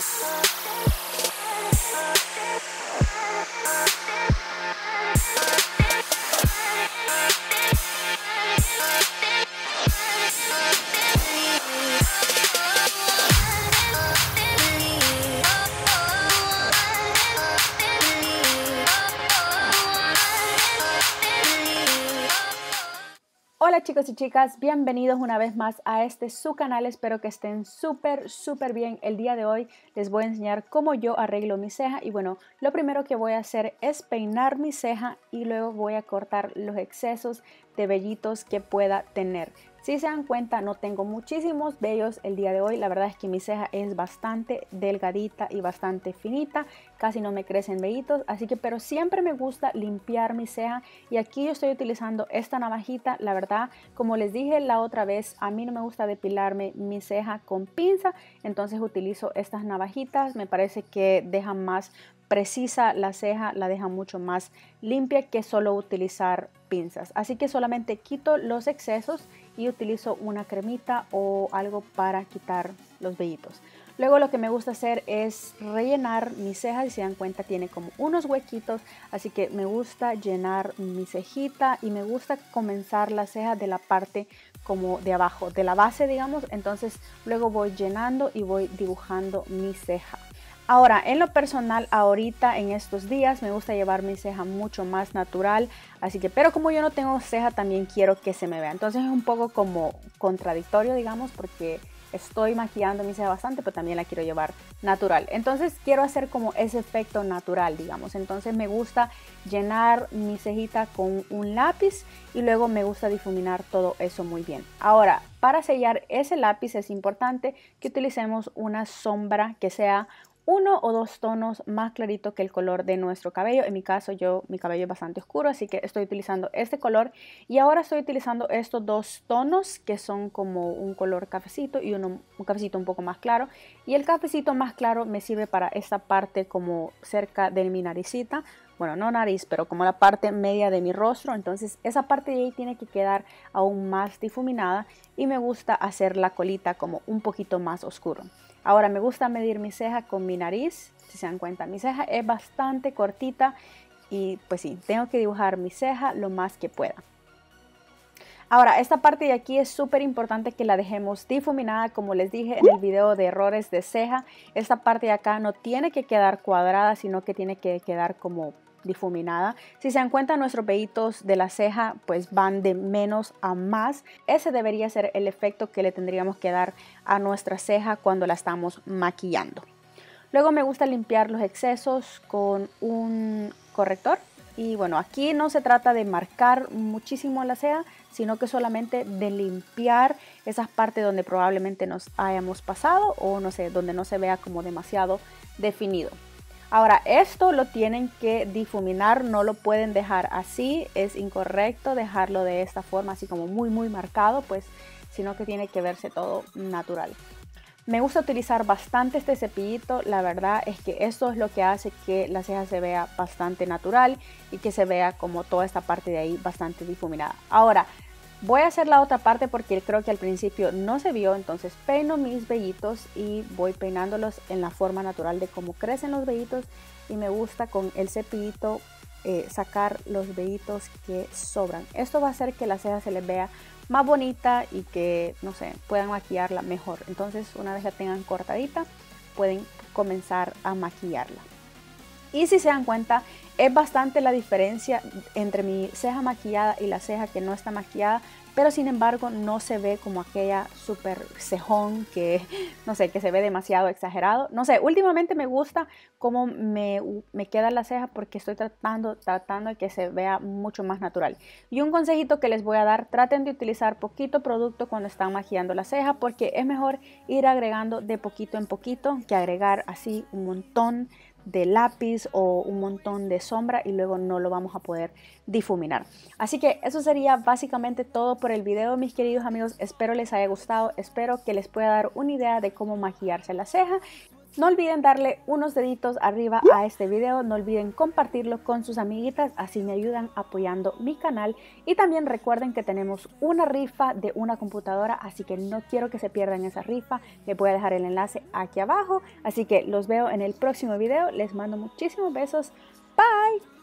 Hola chicos y chicas, bienvenidos una vez más a su canal. Espero que estén súper bien. El día de hoy les voy a enseñar cómo yo arreglo mi ceja. Y bueno, lo primero que voy a hacer es peinar mi ceja y luego voy a cortar los excesos de vellitos que pueda tener. Si se dan cuenta, no tengo muchísimos vellos el día de hoy. La verdad es que mi ceja es bastante delgadita y bastante finita. Casi no me crecen vellitos, así que pero siempre me gusta limpiar mi ceja. Y aquí yo estoy utilizando esta navajita. La verdad, como les dije la otra vez, a mí no me gusta depilarme mi ceja con pinza. Entonces utilizo estas navajitas. Me parece que dejan más precisa la ceja, la deja mucho más limpia que solo utilizar pinzas. Así que solamente quito los excesos y utilizo una cremita o algo para quitar los vellitos. Luego lo que me gusta hacer es rellenar mi ceja. Si se dan cuenta, tiene como unos huequitos, así que me gusta llenar mi cejita y me gusta comenzar la ceja de la parte como de abajo, de la base, digamos. Entonces luego voy llenando y voy dibujando mi ceja. Ahora, en lo personal, ahorita en estos días me gusta llevar mi ceja mucho más natural, así que, pero como yo no tengo ceja, también quiero que se me vea. Entonces es un poco como contradictorio, digamos, porque estoy maquillando mi ceja bastante, pero también la quiero llevar natural. Entonces quiero hacer como ese efecto natural, digamos. Entonces me gusta llenar mi cejita con un lápiz y luego me gusta difuminar todo eso muy bien. Ahora, para sellar ese lápiz es importante que utilicemos una sombra que sea 1 o 2 tonos más clarito que el color de nuestro cabello. En mi caso, mi cabello es bastante oscuro, así que estoy utilizando este color. Y ahora estoy utilizando estos 2 tonos que son como un color cafecito y un cafecito un poco más claro. Y el cafecito más claro me sirve para esta parte como cerca de mi naricita. Bueno, no nariz, pero como la parte media de mi rostro. Entonces esa parte de ahí tiene que quedar aún más difuminada y me gusta hacer la colita como un poquito más oscuro. Ahora me gusta medir mi ceja con mi nariz. Si se dan cuenta, mi ceja es bastante cortita y pues sí, tengo que dibujar mi ceja lo más que pueda. Ahora, esta parte de aquí es súper importante que la dejemos difuminada. Como les dije en el video de errores de ceja, esta parte de acá no tiene que quedar cuadrada, sino que tiene que quedar como difuminada. Si se dan cuenta, nuestros vellitos de la ceja pues van de menos a más. Ese debería ser el efecto que le tendríamos que dar a nuestra ceja cuando la estamos maquillando. Luego me gusta limpiar los excesos con un corrector. Y bueno, aquí no se trata de marcar muchísimo la ceja, sino que solamente de limpiar esas partes donde probablemente nos hayamos pasado o no sé, donde no se vea como demasiado definido. Ahora, esto lo tienen que difuminar, no lo pueden dejar así, es incorrecto dejarlo de esta forma, así como muy marcado, pues, sino que tiene que verse todo natural. Me gusta utilizar bastante este cepillito. La verdad es que esto es lo que hace que la ceja se vea bastante natural y que se vea como toda esta parte de ahí bastante difuminada. Ahora voy a hacer la otra parte porque creo que al principio no se vio. Entonces peino mis vellitos y voy peinándolos en la forma natural de cómo crecen los vellitos. Y me gusta con el cepillito sacar los vellitos que sobran. Esto va a hacer que la ceja se les vea más bonita y que, no sé, puedan maquillarla mejor. Entonces, una vez la tengan cortadita, pueden comenzar a maquillarla. Y si se dan cuenta, es bastante la diferencia entre mi ceja maquillada y la ceja que no está maquillada, pero sin embargo no se ve como aquella súper cejón que, no sé, que se ve demasiado exagerado. No sé, últimamente me gusta cómo me queda la ceja porque estoy tratando de que se vea mucho más natural. Y un consejito que les voy a dar, traten de utilizar poquito producto cuando están maquillando la ceja porque es mejor ir agregando de poquito en poquito que agregar así un montón de lápiz o un montón de sombra y luego no lo vamos a poder difuminar. Así que eso sería básicamente todo por el video, mis queridos amigos. Espero les haya gustado, espero que les pueda dar una idea de cómo maquillarse la ceja. No olviden darle unos deditos arriba a este video, no olviden compartirlo con sus amiguitas, así me ayudan apoyando mi canal. Y también recuerden que tenemos una rifa de una computadora, así que no quiero que se pierdan esa rifa. Les voy a dejar el enlace aquí abajo, así que los veo en el próximo video. Les mando muchísimos besos. Bye.